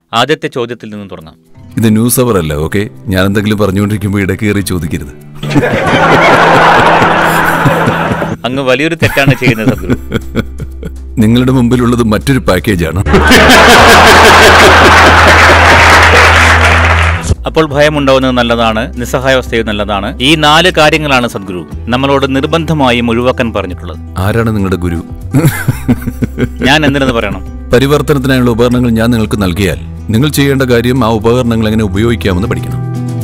ആദ്യത്തെ ചോദ്യത്തിൽ നിന്നും തുടങ്ങാം. ഇത് ന്യൂസ് അവർ അല്ല, ഓക്കെ? ഞാൻ എന്തെങ്കിലും പറഞ്ഞുകൊണ്ടിരിക്കുമ്പോൾ ഇടക്കേറി ചോദിക്കരുത്. അങ്ങ് വലിയൊരു തെറ്റാണ് ചെയ്യുന്നത് സദ്ഗുരു. നിങ്ങളുടെ മുമ്പിലുള്ളത് മറ്റൊരു പാക്കേജാണ്. അപ്പോൾ ഭയമുണ്ടാവുന്നത് നല്ലതാണ്, നിസ്സഹായാവസ്ഥയും നല്ലതാണ്. ഈ 4 കാര്യങ്ങളാണ് സദ്ഗുരു നമ്മളോട് നിർബന്ധമായും ഒഴിവാക്കാൻ പറഞ്ഞിട്ടുള്ളത്. ആരാണ് നിങ്ങളുടെ ഗുരു? ഞാൻ എന്തിനെന്ന് പറയണം? പരിവർത്തനത്തിനായുള്ള ഉപകരണങ്ങൾ ഞാൻ നിങ്ങൾക്ക് നൽകിയാൽ നിങ്ങൾ ചെയ്യേണ്ട കാര്യം ആ ഉപകരണങ്ങൾ എങ്ങനെ ഉപയോഗിക്കാമെന്ന് പഠിക്കണം.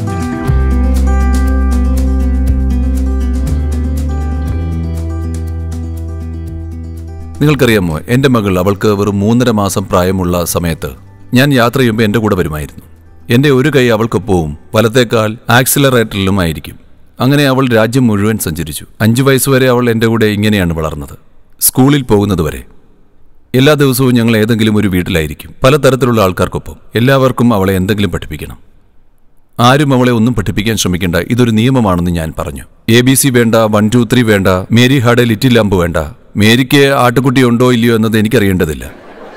നിങ്ങൾക്കറിയാമോ, എൻ്റെ മകൾ, അവൾക്ക് വെറും 3.5 മാസം പ്രായമുള്ള സമയത്ത് ഞാൻ യാത്ര ചെയ്യുമ്പോൾ എൻ്റെ കൂടെ വരുമായിരുന്നു. എൻ്റെ ഒരു കൈ അവൾക്കൊപ്പവും വലത്തേക്കാൽ ആക്സിലറേറ്ററിലുമായിരിക്കും. അങ്ങനെ അവൾ രാജ്യം മുഴുവൻ സഞ്ചരിച്ചു. 5 വയസ്സുവരെ അവൾ എൻ്റെ കൂടെ ഇങ്ങനെയാണ് വളർന്നത്, സ്കൂളിൽ പോകുന്നതുവരെ. എല്ലാ ദിവസവും ഞങ്ങൾ ഏതെങ്കിലും ഒരു വീട്ടിലായിരിക്കും, പലതരത്തിലുള്ള ആൾക്കാർക്കൊപ്പം. എല്ലാവർക്കും അവളെ എന്തെങ്കിലും പഠിപ്പിക്കണം. ആരും അവളെ ഒന്നും പഠിപ്പിക്കാൻ ശ്രമിക്കേണ്ട, ഇതൊരു നിയമമാണെന്ന് ഞാൻ പറഞ്ഞു. ABC വേണ്ട, 1, 2, 3 വേണ്ട, Mary had a little lamb വേണ്ട. മേരിക്ക് ആട്ടുകുട്ടി ഉണ്ടോ ഇല്ലയോ എന്നത് എനിക്കറിയേണ്ടതില്ല.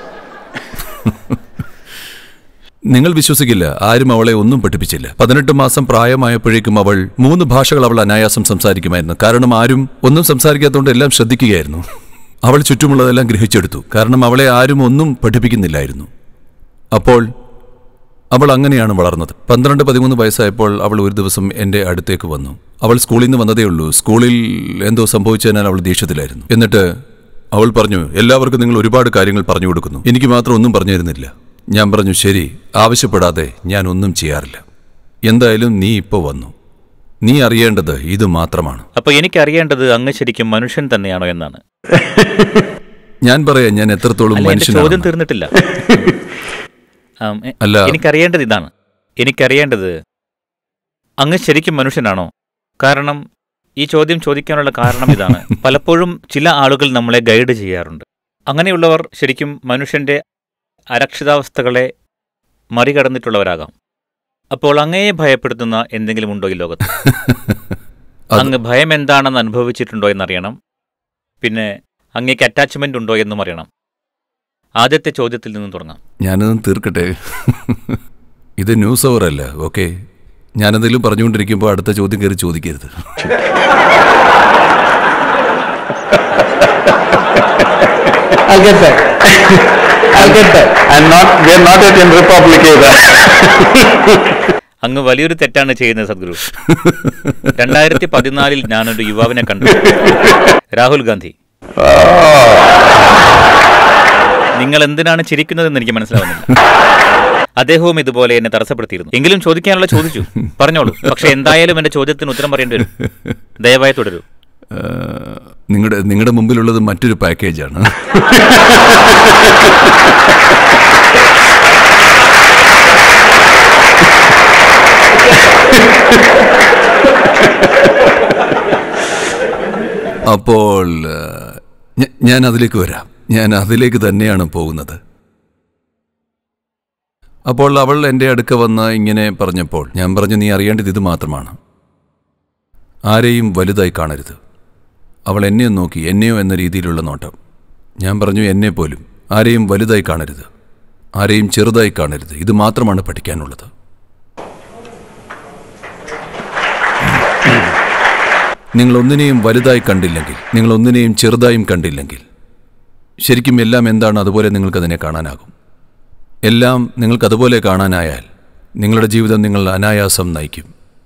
നിങ്ങൾ വിശ്വസിക്കില്ല, ആരും അവളെ ഒന്നും പഠിപ്പിച്ചില്ല. 18 മാസം പ്രായമായപ്പോഴേക്കും അവൾ 3 ഭാഷകൾ അവൾ അനായാസം സംസാരിക്കുമായിരുന്നു. കാരണം ആരും ഒന്നും സംസാരിക്കാത്തതുകൊണ്ട് എല്ലാം ശ്രദ്ധിക്കുകയായിരുന്നു. അവൾ ചുറ്റുമുള്ളതെല്ലാം ഗ്രഹിച്ചെടുത്തു, കാരണം അവളെ ആരും ഒന്നും പഠിപ്പിക്കുന്നില്ലായിരുന്നു. അപ്പോൾ അവൾ അങ്ങനെയാണ് വളർന്നത്. 12-13 വയസ്സായപ്പോൾ അവൾ ഒരു ദിവസം എൻ്റെ അടുത്തേക്ക് വന്നു. അവൾ സ്കൂളിൽ നിന്ന് വന്നതേ ഉള്ളൂ. സ്കൂളിൽ എന്തോ സംഭവിച്ചതിനാൽ അവൾ ദേഷ്യത്തിലായിരുന്നു. എന്നിട്ട് അവൾ പറഞ്ഞു, എല്ലാവർക്കും നിങ്ങൾ ഒരുപാട് കാര്യങ്ങൾ പറഞ്ഞു കൊടുക്കുന്നു, എനിക്ക് മാത്രം ഒന്നും പറഞ്ഞു തരുന്നില്ല. ഞാൻ പറഞ്ഞു, ശരി, ആവശ്യപ്പെടാതെ ഞാൻ ഒന്നും ചെയ്യാറില്ല. എന്തായാലും നീ ഇപ്പോൾ വന്നു, നീ അറിയേണ്ടത് ഇത് മാത്രമാണ്. അപ്പൊ എനിക്കറിയേണ്ടത് അങ്ങ് ശരിക്കും മനുഷ്യൻ തന്നെയാണോ എന്നാണ്. ഞാൻ പറയാം, ഞാൻ എത്രത്തോളം മനുഷ്യനാണ്. ചോദ്യം തീർന്നിട്ടില്ല. അല്ല, എനിക്കറിയേണ്ടത് ഇതാണ്. എനിക്കറിയേണ്ടത് അങ്ങ് ശരിക്കും മനുഷ്യനാണോ? കാരണം ഈ ചോദ്യം ചോദിക്കാനുള്ള കാരണം ഇതാണ്. പലപ്പോഴും ചില ആളുകൾ നമ്മളെ ഗൈഡ് ചെയ്യാറുണ്ട്. അങ്ങനെയുള്ളവർ ശരിക്കും മനുഷ്യന്റെ അരക്ഷിതാവസ്ഥകളെ മറികടന്നിട്ടുള്ളവരാകാം. അപ്പോൾ അങ്ങയെ ഭയപ്പെടുത്തുന്ന എന്തെങ്കിലും ഉണ്ടോ ഈ ലോകത്ത്? അങ്ങ് ഭയം എന്താണെന്ന് അനുഭവിച്ചിട്ടുണ്ടോ എന്നറിയണം. പിന്നെ അങ്ങേക്ക് അറ്റാച്ച്മെന്റ് ഉണ്ടോ എന്നും അറിയണം. ആദ്യത്തെ ചോദ്യത്തിൽ നിന്നും തുടങ്ങാം. ഞാനതും തീർക്കട്ടെ. ഇത് ന്യൂസ് അവർ അല്ല, ഓക്കെ? ഞാനെന്തെങ്കിലും പറഞ്ഞുകൊണ്ടിരിക്കുമ്പോൾ അടുത്ത ചോദ്യം കയറി ചോദിക്കരുത്. അങ്ങ് വലിയൊരു തെറ്റാണ് ചെയ്യുന്നത് സദ്ഗുരു. 2014 ഞാനൊരു യുവാവിനെ കണ്ടു, രാഹുൽ ഗാന്ധി. നിങ്ങൾ എന്തിനാണ് ചിരിക്കുന്നതെന്ന് എനിക്ക് മനസ്സിലാവുന്നില്ല. അദ്ദേഹവും ഇതുപോലെ എന്നെ തടസ്സപ്പെടുത്തിയിരുന്നു. എങ്കിലും ചോദിക്കാനുള്ള ചോദിച്ചു, പറഞ്ഞോളൂ. പക്ഷെ എന്തായാലും എന്റെ ചോദ്യത്തിന് ഉത്തരം പറയേണ്ടി വരും. ദയവായി തുടരൂ. നിങ്ങളുടെ മുമ്പിലുള്ളത് മറ്റൊരു പാക്കേജാണ്. അപ്പോൾ ഞാൻ അതിലേക്ക് വരാം. ഞാൻ അതിലേക്ക് തന്നെയാണ് പോകുന്നത്. അപ്പോൾ അവൾ എൻ്റെ അടുക്ക വന്ന് ഇങ്ങനെ പറഞ്ഞപ്പോൾ ഞാൻ പറഞ്ഞു, നീ അറിയേണ്ടത് ഇത് മാത്രമാണ്, ആരെയും വലുതായി കാണരുത്. അവൾ എന്നെയും നോക്കി, എന്നെയോ എന്ന രീതിയിലുള്ള നോട്ടം. ഞാൻ പറഞ്ഞു, എന്നെ പോലും ആരെയും വലുതായി കാണരുത്, ആരെയും ചെറുതായി കാണരുത്. ഇത് മാത്രമാണ് പഠിക്കാനുള്ളത്. നിങ്ങളൊന്നിനെയും വലുതായി കണ്ടില്ലെങ്കിൽ, നിങ്ങളൊന്നിനെയും ചെറുതായും കണ്ടില്ലെങ്കിൽ, ശരിക്കും എല്ലാം എന്താണ് അതുപോലെ നിങ്ങൾക്കതിനെ കാണാനാകും. എല്ലാം നിങ്ങൾക്കതുപോലെ കാണാനായാൽ നിങ്ങളുടെ ജീവിതം നിങ്ങൾ അനായാസം നയിക്കും.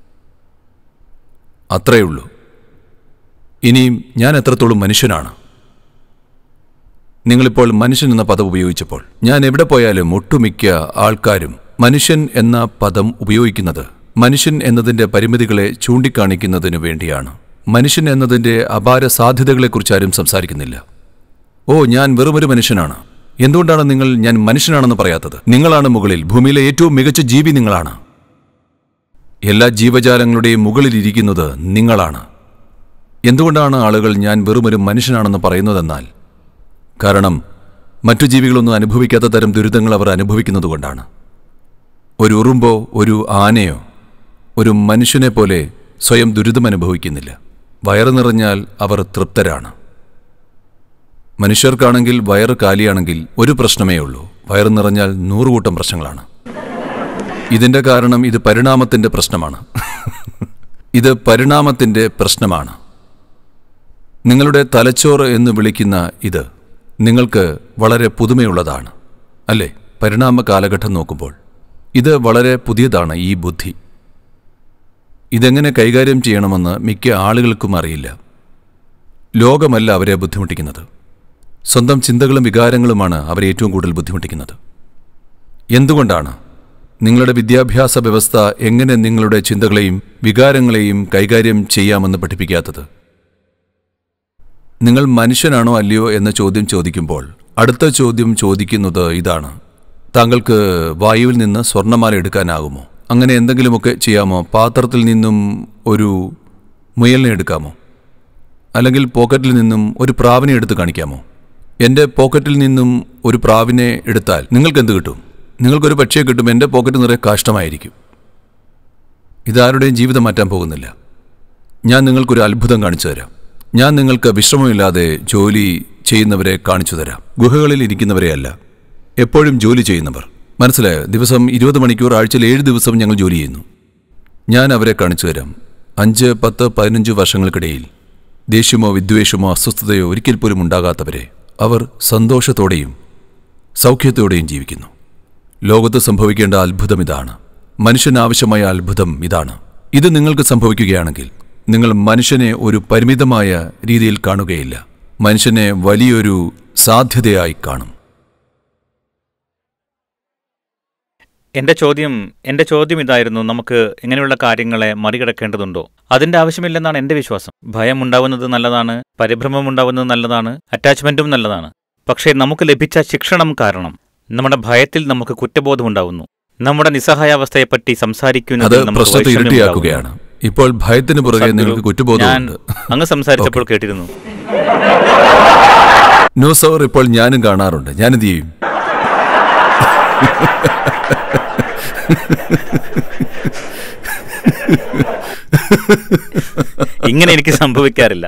അത്രയേ ഉള്ളൂ. ഇനിയും ഞാൻ എത്രത്തോളം മനുഷ്യനാണ്. നിങ്ങളിപ്പോൾ മനുഷ്യൻ എന്ന പദം ഉപയോഗിച്ചപ്പോൾ ഞാൻ എവിടെ പോയാലും ഒട്ടുമിക്ക ആൾക്കാരും മനുഷ്യൻ എന്ന പദം ഉപയോഗിക്കുന്നത് മനുഷ്യൻ എന്നതിൻ്റെ പരിമിതികളെ ചൂണ്ടിക്കാണിക്കുന്നതിനു വേണ്ടിയാണ്. മനുഷ്യൻ എന്നതിൻ്റെ അപാര സാധ്യതകളെക്കുറിച്ച് ആരും സംസാരിക്കുന്നില്ല. ഓ, ഞാൻ വെറുമൊരു മനുഷ്യനാണ്. എന്തുകൊണ്ടാണ് നിങ്ങൾ ഞാൻ മനുഷ്യനാണെന്ന് പറയാത്തത്? നിങ്ങളാണ് മുകളിൽ, ഭൂമിയിലെ ഏറ്റവും മികച്ച ജീവി നിങ്ങളാണ്. എല്ലാ ജീവജാലങ്ങളുടെയും മുകളിലിരിക്കുന്നത് നിങ്ങളാണ്. എന്തുകൊണ്ടാണ് ആളുകൾ ഞാൻ വെറുമൊരു മനുഷ്യനാണെന്ന് പറയുന്നതെന്നാൽ, കാരണം മറ്റു ജീവികളൊന്നും അനുഭവിക്കാത്ത തരം ദുരിതങ്ങൾ അവർ അനുഭവിക്കുന്നതുകൊണ്ടാണ്. ഒരു ഉറുമ്പോ ഒരു ആനയോ ഒരു മനുഷ്യനെ പോലെ സ്വയം ദുരിതം അനുഭവിക്കുന്നില്ല. വയറ് നിറഞ്ഞാൽ അവർ തൃപ്തരാണ്. മനുഷ്യർക്കാണെങ്കിൽ വയറ് കാലിയാണെങ്കിൽ ഒരു പ്രശ്നമേ ഉള്ളൂ, വയറ് നിറഞ്ഞാൽ 100 കൂട്ടം പ്രശ്നങ്ങളാണ്. ഇതിന്റെ കാരണം ഇത് പരിണാമത്തിന്റെ പ്രശ്നമാണ്. ഇത് പരിണാമത്തിന്റെ പ്രശ്നമാണ്. നിങ്ങളുടെ തലച്ചോറ് എന്ന് വിളിക്കുന്ന ഇത് നിങ്ങൾക്ക് വളരെ പുതുമയുള്ളതാണ്, അല്ലേ? പരിണാമ കാലഘട്ടം നോക്കുമ്പോൾ ഇത് വളരെ പുതിയതാണ്. ഈ ബുദ്ധി ഇതെങ്ങനെ കൈകാര്യം ചെയ്യണമെന്ന് മിക്ക ആളുകൾക്കും അറിയില്ല. ലോകമല്ല അവരെ ബുദ്ധിമുട്ടിക്കുന്നത്, സ്വന്തം ചിന്തകളും വികാരങ്ങളുമാണ് അവരെ ഏറ്റവും കൂടുതൽ ബുദ്ധിമുട്ടിക്കുന്നത്. എന്തുകൊണ്ടാണ് നിങ്ങളുടെ വിദ്യാഭ്യാസ വ്യവസ്ഥ എങ്ങനെ നിങ്ങളുടെ ചിന്തകളെയും വികാരങ്ങളെയും കൈകാര്യം ചെയ്യാമെന്ന് പഠിപ്പിക്കാത്തത്? നിങ്ങൾ മനുഷ്യനാണോ അല്ലയോ എന്ന ചോദ്യം ചോദിക്കുമ്പോൾ അടുത്ത ചോദ്യം ചോദിക്കുന്നത് ഇതാണ്: താങ്കൾക്ക് വായുവിൽ നിന്ന് സ്വർണ്ണമാല എടുക്കാനാകുമോ? അങ്ങനെ എന്തെങ്കിലുമൊക്കെ ചെയ്യാമോ? പാത്രത്തിൽ നിന്നും ഒരു മുയലിനെ എടുക്കാമോ? അല്ലെങ്കിൽ പോക്കറ്റിൽ നിന്നും ഒരു പ്രാവിനെ എടുത്ത് കാണിക്കാമോ? എൻ്റെ പോക്കറ്റിൽ നിന്നും ഒരു പ്രാവിനെ എടുത്താൽ നിങ്ങൾക്ക് എന്ത് കിട്ടും? നിങ്ങൾക്കൊരു പക്ഷിയെ കിട്ടും. എൻ്റെ പോക്കറ്റ് നിറയെ കാഷ്ടമായിരിക്കും. ഇതാരുടെയും ജീവിതം മാറ്റാൻ പോകുന്നില്ല. ഞാൻ നിങ്ങൾക്കൊരു അത്ഭുതം കാണിച്ചു തരാം. ഞാൻ നിങ്ങൾക്ക് വിശ്രമമില്ലാതെ ജോലി ചെയ്യുന്നവരെ കാണിച്ചു തരാം. ഗുഹകളിൽ ഇരിക്കുന്നവരെയല്ല, എപ്പോഴും ജോലി ചെയ്യുന്നവർ. മനസ്സിലായോ? ദിവസം 20 മണിക്കൂർ, ആഴ്ചയിൽ 7 ദിവസം ഞങ്ങൾ ജോലി ചെയ്യുന്നു. ഞാൻ അവരെ കാണിച്ചു തരാം. 5, 10, 15 വർഷങ്ങൾക്കിടയിൽ ദേഷ്യമോ വിദ്വേഷമോ അസ്വസ്ഥതയോ ഒരിക്കൽ പോലും ഉണ്ടാകാത്തവരെ. അവർ സന്തോഷത്തോടെയും സൗഖ്യത്തോടെയും ജീവിക്കുന്നു. ലോകത്ത് സംഭവിക്കേണ്ട അത്ഭുതം ഇതാണ്. മനുഷ്യനാവശ്യമായ അത്ഭുതം ഇതാണ്. ഇത് നിങ്ങൾക്ക് സംഭവിക്കുകയാണെങ്കിൽ നിങ്ങൾ മനുഷ്യനെ ഒരു പരിമിതമായ രീതിയിൽ കാണുകയില്ല. മനുഷ്യനെ വലിയൊരു സാധ്യതയായി കാണും. എന്റെ ചോദ്യം ഇതായിരുന്നു: നമുക്ക് ഇങ്ങനെയുള്ള കാര്യങ്ങളെ മറികടക്കേണ്ടതുണ്ടോ? അതിന്റെ ആവശ്യമില്ലെന്നാണ് എന്റെ വിശ്വാസം. ഭയം ഉണ്ടാവുന്നത് നല്ലതാണ്, പരിഭ്രമം ഉണ്ടാവുന്നത് നല്ലതാണ്, അറ്റാച്ച്മെന്റും നല്ലതാണ്. പക്ഷേ നമുക്ക് ലഭിച്ച ശിക്ഷണം കാരണം നമ്മുടെ ഭയത്തിൽ നമുക്ക് കുറ്റബോധം ഉണ്ടാവുന്നു. നമ്മുടെ നിസ്സഹായാവസ്ഥയെപ്പറ്റി സംസാരിക്കുന്നത് പ്രശ്നത്തെ ഇരട്ടിയാക്കുകയാണ്. ഇപ്പോൾ ഭയത്തിന് പുറകെ നിങ്ങൾക്ക് കുറ്റബോധമുണ്ട്. അങ്ങ് സംസാരിച്ചപ്പോൾ കേട്ടിരുന്നു. ന്യൂസ് അവർ ഇപ്പോൾ ഞാനും കാണാറുണ്ട്. ഞാനെന്ത് ചെയ്യും? ഇങ്ങനെ എനിക്ക് സംഭവിക്കാറില്ല.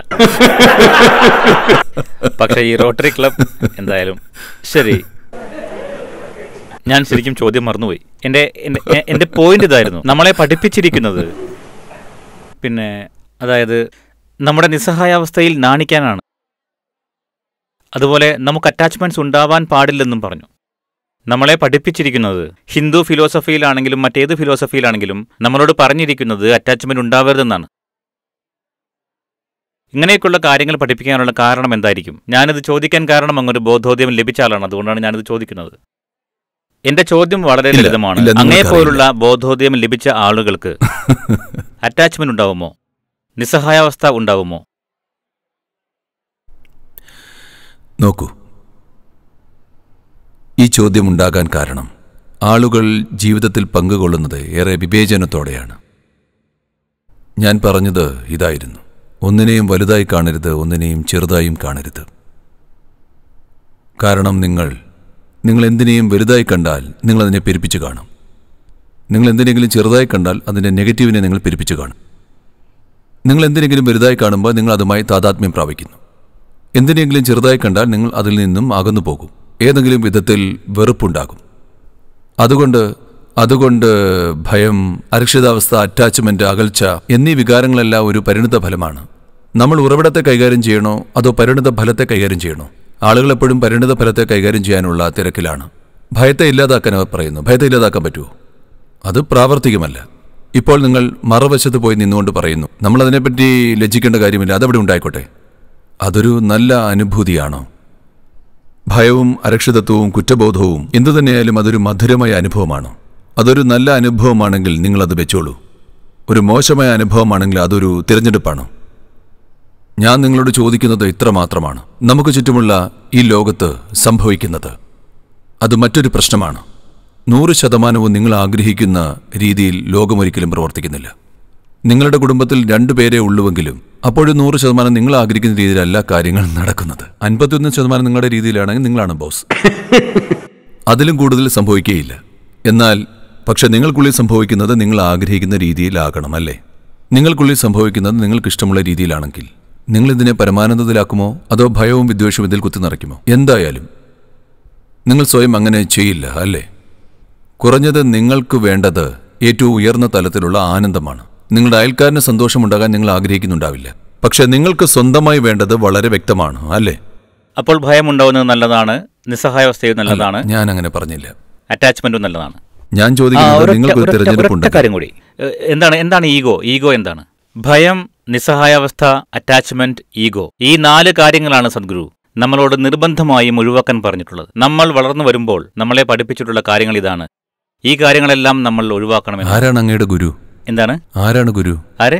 പക്ഷെ ഈ റോട്ടറി ക്ലബ് എന്തായാലും ശരി. ഞാൻ ശരിക്കും ചോദ്യം മറന്നുപോയി. എന്റെ പോയിന്റ് ഇതായിരുന്നു: നമ്മളെ പഠിപ്പിച്ചിരിക്കുന്നത് പിന്നെ അതായത് നമ്മുടെ നിസ്സഹായാവസ്ഥയിൽ നാണിക്കാനാണ്. അതുപോലെ നമുക്ക് അറ്റാച്ച്മെന്റ്സ് ഉണ്ടാവാൻ പാടില്ലെന്നും പറഞ്ഞു. നമ്മളെ പഠിപ്പിച്ചിരിക്കുന്നത് ഹിന്ദു ഫിലോസഫിയിലാണെങ്കിലും മറ്റേത് ഫിലോസഫിയിലാണെങ്കിലും നമ്മളോട് പറഞ്ഞിരിക്കുന്നത് അറ്റാച്ച്മെന്റ് ഉണ്ടാവരുതെന്നാണ്. ഇങ്ങനെയൊക്കെയുള്ള കാര്യങ്ങൾ പഠിപ്പിക്കാനുള്ള കാരണം എന്തായിരിക്കും? ഞാനിത് ചോദിക്കാൻ കാരണം അങ്ങൊരു ബോധോദയം ലഭിച്ച ആളാണ്. അതുകൊണ്ടാണ് ഞാനിത് ചോദിക്കുന്നത്. എന്റെ ചോദ്യം വളരെ ലളിതമാണ്. അങ്ങനെപ്പോലുള്ള ബോധോദയം ലഭിച്ച ആളുകൾക്ക് അറ്റാച്ച്മെന്റ് ഉണ്ടാവുമോ? നിസ്സഹായാവസ്ഥ ഉണ്ടാവുമോ? നോക്കൂ, ഈ ചോദ്യം ഉണ്ടാകാൻ കാരണം ആളുകൾ ജീവിതത്തിൽ പങ്കുകൊള്ളുന്നത് ഏറെ വിവേചനത്തോടെയാണ്. ഞാൻ പറഞ്ഞത് ഇതായിരുന്നു: ഒന്നിനെയും വലുതായി കാണരുത്, ഒന്നിനെയും ചെറുതായും കാണരുത്. കാരണം നിങ്ങൾ എന്തിനേയും വലുതായി കണ്ടാൽ നിങ്ങളതിനെ പെരുപ്പിച്ച് കാണും. നിങ്ങൾ എന്തിനെങ്കിലും ചെറുതായി കണ്ടാൽ അതിൻ്റെ നെഗറ്റീവിനെ നിങ്ങൾ പെരുപ്പിച്ച് കാണും. നിങ്ങൾ എന്തിനെങ്കിലും വലുതായി കാണുമ്പോൾ നിങ്ങൾ അതുമായി താതാത്മ്യം പ്രാപിക്കുന്നു. എന്തിനെങ്കിലും ചെറുതായി കണ്ടാൽ നിങ്ങൾ അതിൽ നിന്നും അകന്നു പോകും. ഏതെങ്കിലും വിധത്തിൽ വെറുപ്പുണ്ടാകും. അതുകൊണ്ട് ഭയം, അരക്ഷിതാവസ്ഥ, അറ്റാച്ച്മെന്റ്, അകൽച്ച എന്നീ വികാരങ്ങളെല്ലാം ഒരു പരിണിത ഫലമാണ്. നമ്മൾ ഉറവിടത്തെ കൈകാര്യം ചെയ്യണോ അതോ പരിണിത ഫലത്തെ കൈകാര്യം ചെയ്യണോ? ആളുകൾ എപ്പോഴും പരിണിത ഫലത്തെ കൈകാര്യം ചെയ്യാനുള്ള തിരക്കിലാണ്. ഭയത്തെ ഇല്ലാതാക്കാൻ അവർ പറയുന്നു. ഭയത്തെ ഇല്ലാതാക്കാൻ പറ്റുമോ? അത് പ്രാവർത്തികമല്ല. ഇപ്പോൾ നിങ്ങൾ മറുവശത്ത് പോയി നിന്നുകൊണ്ട് പറയുന്നു, നമ്മളതിനെപ്പറ്റി ലജ്ജിക്കേണ്ട കാര്യമില്ല, അതവിടെ ഉണ്ടായിക്കോട്ടെ. അതൊരു നല്ല അനുഭൂതിയാണോ? ഭയവും അരക്ഷിതത്വവും കുറ്റബോധവും എന്തുതന്നെയായാലും അതൊരു മധുരമായ അനുഭവമാണോ? അതൊരു നല്ല അനുഭവമാണെങ്കിൽ നിങ്ങളത് വെച്ചോളൂ. ഒരു മോശമായ അനുഭവമാണെങ്കിൽ അതൊരു തിരഞ്ഞെടുപ്പാണോ? ഞാൻ നിങ്ങളോട് ചോദിക്കുന്നത് ഇത്ര മാത്രമാണ്: നമുക്ക് ചുറ്റുമുള്ള ഈ ലോകത്ത് സംഭവിക്കുന്നത് അത് മറ്റൊരു പ്രശ്നമാണ്. 100% നിങ്ങൾ ആഗ്രഹിക്കുന്ന രീതിയിൽ ലോകമൊരിക്കലും പ്രവർത്തിക്കുന്നില്ല. നിങ്ങളുടെ കുടുംബത്തിൽ 2 പേരേ ഉള്ളുവെങ്കിലും അപ്പോഴും 100% നിങ്ങൾ ആഗ്രഹിക്കുന്ന രീതിയിലല്ല കാര്യങ്ങൾ നടക്കുന്നത്. 51% നിങ്ങളുടെ രീതിയിലാണെങ്കിൽ നിങ്ങളാണ് ബോസ്. അതിലും കൂടുതൽ സംഭവിക്കുകയില്ല. പക്ഷെ നിങ്ങൾക്കുള്ളിൽ സംഭവിക്കുന്നത് നിങ്ങൾ ആഗ്രഹിക്കുന്ന രീതിയിലാകണം, അല്ലേ? നിങ്ങൾക്കുള്ളിൽ സംഭവിക്കുന്നത് നിങ്ങൾക്കിഷ്ടമുള്ള രീതിയിലാണെങ്കിൽ നിങ്ങൾ ഇതിനെ പരമാനന്ദത്തിലാക്കുമോ അതോ ഭയവും വിദ്വേഷവും ഇതിൽ കുത്തി നിറയ്ക്കുമോ? എന്തായാലും നിങ്ങൾ സ്വയം അങ്ങനെ ചെയ്യില്ല, അല്ലേ? കുറഞ്ഞത് നിങ്ങൾക്ക് വേണ്ടത് ഏറ്റവും ഉയർന്ന തലത്തിലുള്ള ആനന്ദമാണ്. നിങ്ങളുടെ അയൽക്കാരന് സന്തോഷമുണ്ടാകാൻ നിങ്ങൾ ആഗ്രഹിക്കുന്നുണ്ടാവില്ല. പക്ഷെ നിങ്ങൾക്ക് സ്വന്തമായി വേണ്ടത് വളരെ വ്യക്തമാണ്, അല്ലേ? അപ്പോൾ ഭയമുണ്ടാവുന്നത് നല്ലതാണ്, നിസ്സഹായാവസ്ഥയും നല്ലതാണ്. ഞാൻ അങ്ങനെ പറഞ്ഞില്ല. അറ്റാച്ച്മെന്റും നല്ലതാണ്. ഞാൻ ചോദിക്കുന്നത് നിങ്ങൾക്ക് ഒരു തിരഞ്ഞെടുപ്പുണ്ട്. കാര്യം കൂടി, എന്താണ് ഈഗോ എന്താണ്? ഭയം, നിസ്സഹായാവസ്ഥ, അറ്റാച്ച്മെന്റ്, ഈഗോ, ഈ 4 കാര്യങ്ങളാണ് സദ്ഗുരു നമ്മളോട് നിർബന്ധമായും ഒഴിവാക്കാൻ പറഞ്ഞിട്ടുള്ളത്. നമ്മൾ വളർന്നു വരുമ്പോൾ നമ്മളെ പഠിപ്പിച്ചിട്ടുള്ള കാര്യങ്ങൾ ഇതാണ്. ഈ കാര്യങ്ങളെല്ലാം നമ്മൾ ഒഴിവാക്കണമെന്ന്. ആരാണ് അങ്ങയുടെ ഗുരു? എന്താണ്? ആരാണ് ഗുരു? ആര്?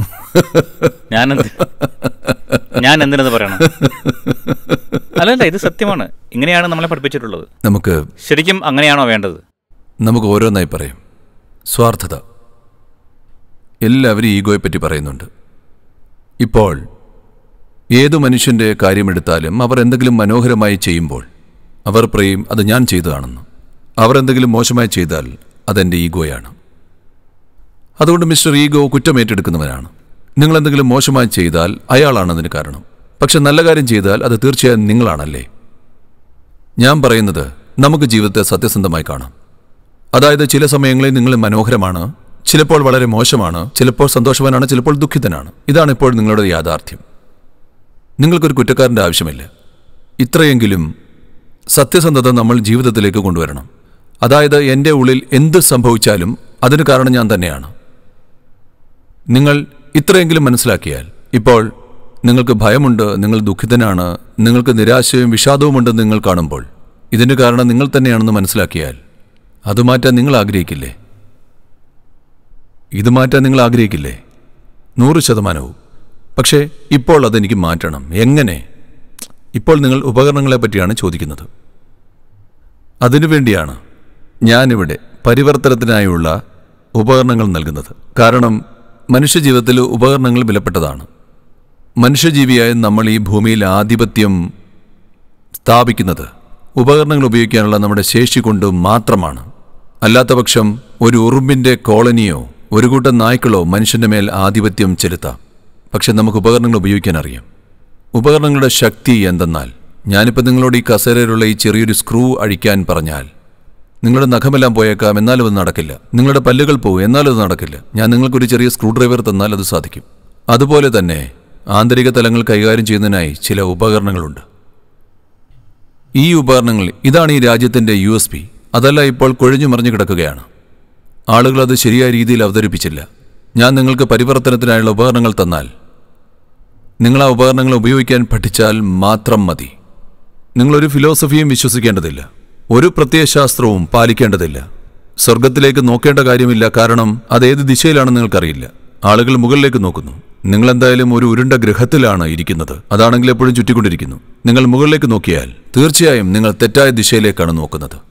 ഞാൻ എന്തിനെന്ന് പറയണം? അല്ലല്ല, ഇത് സത്യമാണ്. ഇങ്ങനെയാണ് നമ്മളെ പഠിപ്പിച്ചിട്ടുള്ളത്. നമുക്ക് ശരിക്കും അങ്ങനെയാണോ വേണ്ടത്? നമുക്ക് ഓരോന്നായി പറയാം. സ്വാർത്ഥത. എല്ലാവരും ഈഗോയെപ്പറ്റി പറയുന്നുണ്ട്. ഇപ്പോൾ ഏതു മനുഷ്യൻ്റെ കാര്യമെടുത്താലും അവർ എന്തെങ്കിലും മനോഹരമായി ചെയ്യുമ്പോൾ അവർ പറയും അത് ഞാൻ ചെയ്തതാണെന്ന്. അവർ എന്തെങ്കിലും മോശമായി ചെയ്താൽ അതെൻ്റെ ഈഗോയാണ്. അതുകൊണ്ട് മിസ്റ്റർ ഈഗോ കുറ്റമേറ്റെടുക്കുന്നവനാണ്. നിങ്ങളെന്തെങ്കിലും മോശമായി ചെയ്താൽ അയാളാണ് അതിന് കാരണം. പക്ഷെ നല്ല കാര്യം ചെയ്താൽ അത് തീർച്ചയായും നിങ്ങളാണല്ലേ? ഞാൻ പറയുന്നത് നമുക്ക് ജീവിതത്തെ സത്യസന്ധമായി കാണാം. അതായത് ചില സമയങ്ങളിൽ നിങ്ങൾ മനോഹരമാണ്, ചിലപ്പോൾ വളരെ മോശമാണ്, ചിലപ്പോൾ സന്തോഷവാനാണ്, ചിലപ്പോൾ ദുഃഖിതനാണ്. ഇതാണ് ഇപ്പോൾ നിങ്ങളുടെ യാഥാർത്ഥ്യം. നിങ്ങൾക്കൊരു കുറ്റക്കാരൻ്റെ ആവശ്യമില്ല. ഇത്രയെങ്കിലും സത്യസന്ധത നമ്മൾ ജീവിതത്തിലേക്ക് കൊണ്ടുവരണം. അതായത് എൻ്റെ ഉള്ളിൽ എന്ത് സംഭവിച്ചാലും അതിന് കാരണം ഞാൻ തന്നെയാണ്. നിങ്ങൾ ഇത്രയെങ്കിലും മനസ്സിലാക്കിയാൽ, ഇപ്പോൾ നിങ്ങൾക്ക് ഭയമുണ്ട്, നിങ്ങൾ ദുഃഖിതനാണ്, നിങ്ങൾക്ക് നിരാശയും വിഷാദവുമുണ്ടെന്ന് നിങ്ങൾ കാണുമ്പോൾ ഇതിന് കാരണം നിങ്ങൾ തന്നെയാണെന്ന് മനസ്സിലാക്കിയാൽ അത് മാറ്റാൻ നിങ്ങൾ ആഗ്രഹിക്കില്ലേ? ഇത് മാറ്റാൻ നിങ്ങൾ ആഗ്രഹിക്കില്ലേ? 100%. പക്ഷേ ഇപ്പോൾ അതെനിക്ക് മാറ്റണം. എങ്ങനെ? ഇപ്പോൾ നിങ്ങൾ ഉപകരണങ്ങളെ പറ്റിയാണ് ചോദിക്കുന്നത്. അതിനുവേണ്ടിയാണ് ഞാനിവിടെ പരിവർത്തനത്തിനായുള്ള ഉപകരണങ്ങൾ നൽകുന്നത്. കാരണം മനുഷ്യജീവിതത്തിൽ ഉപകരണങ്ങൾ വിലപ്പെട്ടതാണ്. മനുഷ്യജീവിയായ നമ്മൾ ഈ ഭൂമിയിൽ ആധിപത്യം സ്ഥാപിക്കുന്നത് ഉപകരണങ്ങൾ ഉപയോഗിക്കാനുള്ള നമ്മുടെ ശേഷി കൊണ്ട് മാത്രമാണ്. അല്ലാത്തപക്ഷം ഒരു ഉറുമ്പിൻ്റെ കോളനിയോ ഒരു കൂട്ടം നായ്ക്കളോ മനുഷ്യൻ്റെ മേൽ ആധിപത്യം ചെലുത്താം. പക്ഷെ നമുക്ക് ഉപകരണങ്ങൾ ഉപയോഗിക്കാൻ അറിയാം. ഉപകരണങ്ങളുടെ ശക്തി എന്തെന്നാൽ, ഞാനിപ്പോൾ നിങ്ങളോട് ഈ കസേരയിലുള്ള ഈ ചെറിയൊരു സ്ക്രൂ അഴിക്കാൻ പറഞ്ഞാൽ നിങ്ങളുടെ നഖമെല്ലാം പോയേക്കാം, എന്നാലും അത് നടക്കില്ല. നിങ്ങളുടെ പല്ലുകൾ പോകും, എന്നാലും അത് നടക്കില്ല. ഞാൻ നിങ്ങൾക്കൊരു ചെറിയ സ്ക്രൂ ഡ്രൈവർ തന്നാൽ അത് സാധിക്കും. അതുപോലെ തന്നെ ആന്തരിക തലങ്ങൾ കൈകാര്യം ചെയ്യുന്നതിനായി ചില ഉപകരണങ്ങളുണ്ട്. ഈ ഉപകരണങ്ങൾ, ഇതാണ് ഈ രാജ്യത്തിൻ്റെ USP. അതല്ല ഇപ്പോൾ കൊഴിഞ്ഞു മറിഞ്ഞു കിടക്കുകയാണ്. ആളുകൾ അത് ശരിയായ രീതിയിൽ അവതരിപ്പിച്ചില്ല. ഞാൻ നിങ്ങൾക്ക് പരിവർത്തനത്തിനായുള്ള ഉപകരണങ്ങൾ തന്നാൽ നിങ്ങൾ ആ ഉപകരണങ്ങൾ ഉപയോഗിക്കാൻ പഠിച്ചാൽ മാത്രം മതി. നിങ്ങളൊരു ഫിലോസഫിയും വിശ്വസിക്കേണ്ടതില്ല, ഒരു പ്രത്യയശാസ്ത്രവും പാലിക്കേണ്ടതില്ല, സ്വർഗത്തിലേക്ക് നോക്കേണ്ട കാര്യമില്ല. കാരണം അതേത് ദിശയിലാണെന്ന് നിങ്ങൾക്കറിയില്ല. ആളുകൾ മുകളിലേക്ക് നോക്കുന്നു. നിങ്ങളെന്തായാലും ഒരു ഉരുണ്ട ഗ്രഹത്തിലാണ് ഇരിക്കുന്നത്. അതാണെങ്കിൽ എപ്പോഴും ചുറ്റിക്കൊണ്ടിരിക്കുന്നു. നിങ്ങൾ മുകളിലേക്ക് നോക്കിയാൽ തീർച്ചയായും നിങ്ങൾ തെറ്റായ ദിശയിലേക്കാണ് നോക്കുന്നത്.